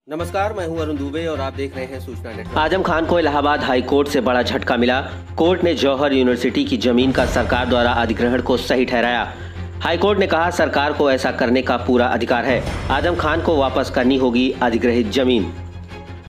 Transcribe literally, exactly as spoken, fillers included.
नमस्कार, मैं हूं अरुण दुबे और आप देख रहे हैं सूचना नेटवर्क। आजम खान को इलाहाबाद हाई कोर्ट से बड़ा झटका मिला। कोर्ट ने जौहर यूनिवर्सिटी की जमीन का सरकार द्वारा अधिग्रहण को सही ठहराया। हाई कोर्ट ने कहा सरकार को ऐसा करने का पूरा अधिकार है। आजम खान को वापस करनी होगी अधिग्रहित जमीन।